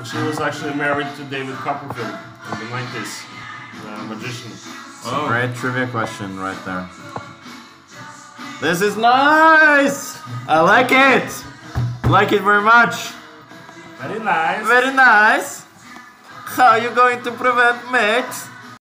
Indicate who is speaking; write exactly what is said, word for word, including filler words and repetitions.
Speaker 1: she was actually married to David Copperfield in the nineties, the magician.
Speaker 2: Oh. Great trivia question right there. This is nice! I like it! Like it very much.
Speaker 1: Very nice.
Speaker 2: Very nice. How are you going to prevent mates?